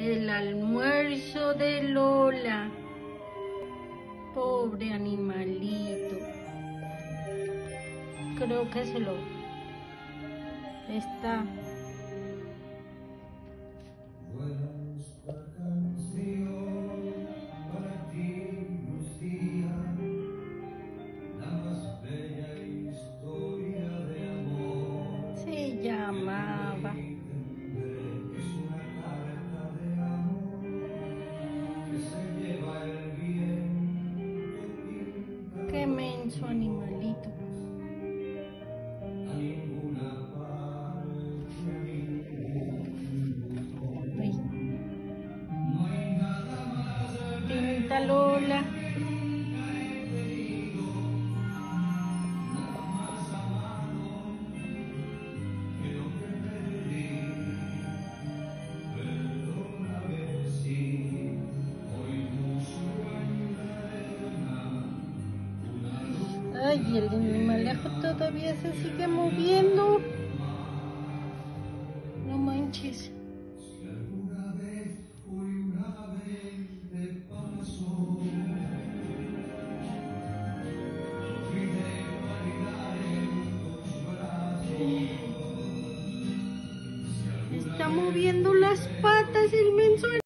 El almuerzo de Lola. Pobre animalito. Creo que se lo está. Se llamaba. Qué menso animalito. Ay. Pinta Lola. Ay, el animalejo todavía se sigue moviendo. No manches. Está moviendo las patas el menso.